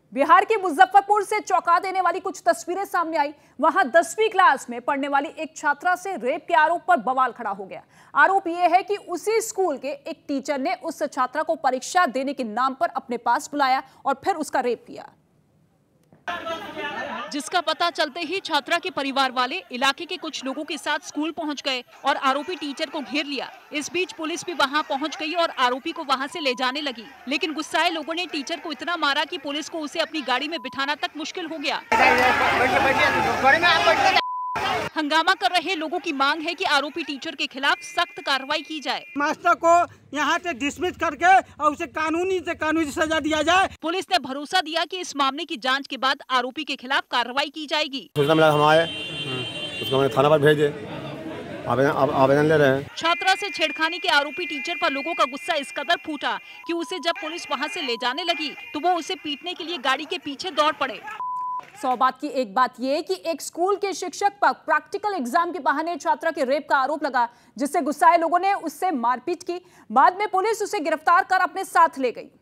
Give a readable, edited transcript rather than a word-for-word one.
बिहार के मुजफ्फरपुर से चौंका देने वाली कुछ तस्वीरें सामने आई। वहां 10वीं क्लास में पढ़ने वाली एक छात्रा से रेप के आरोप पर बवाल खड़ा हो गया। आरोप यह है कि उसी स्कूल के एक टीचर ने उस छात्रा को परीक्षा देने के नाम पर अपने पास बुलाया और फिर उसका रेप किया, जिसका पता चलते ही छात्रा के परिवार वाले इलाके के कुछ लोगों के साथ स्कूल पहुंच गए और आरोपी टीचर को घेर लिया। इस बीच पुलिस भी वहां पहुंच गई और आरोपी को वहां से ले जाने लगी, लेकिन गुस्साए लोगों ने टीचर को इतना मारा कि पुलिस को उसे अपनी गाड़ी में बिठाना तक मुश्किल हो गया। हंगामा कर रहे लोगों की मांग है कि आरोपी टीचर के खिलाफ सख्त कार्रवाई की जाए। मास्टर को यहाँ से डिसमिस करके और उसे कानूनी सजा दिया जाए। पुलिस ने भरोसा दिया कि इस मामले की जांच के बाद आरोपी के खिलाफ कार्रवाई की जाएगी। हम आए, उसको मैंने थाना पर भेजे, आवेदन ले रहे हैं। छात्रा से छेड़खानी के आरोपी टीचर पर लोगों का गुस्सा इस कदर फूटा कि उसे जब पुलिस वहां से ले जाने लगी तो वो उसे पीटने के लिए गाड़ी के पीछे दौड़ पड़े। 100 बात की एक बात यह कि एक स्कूल के शिक्षक पर प्रैक्टिकल एग्जाम के बहाने छात्रा के रेप का आरोप लगा, जिससे गुस्साए लोगों ने उससे मारपीट की। बाद में पुलिस उसे गिरफ्तार कर अपने साथ ले गई।